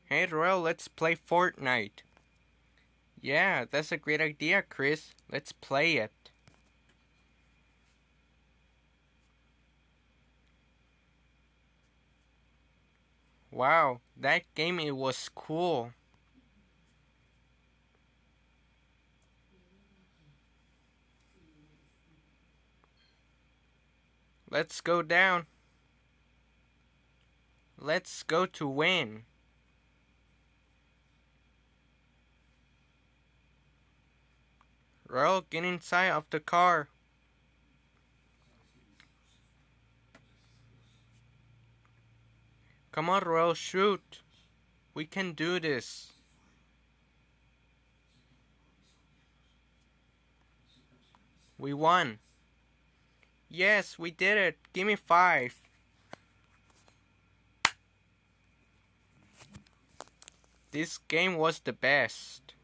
Hey Royal, let's play Fortnite. Yeah, that's a great idea, Chris. Let's play it. Wow, that game it was cool. Let's go down. Let's go to win. Royal, get inside of the car. Come on, Royal, shoot. We can do this. We won. Yes, we did it. Give me 5. This game was the best.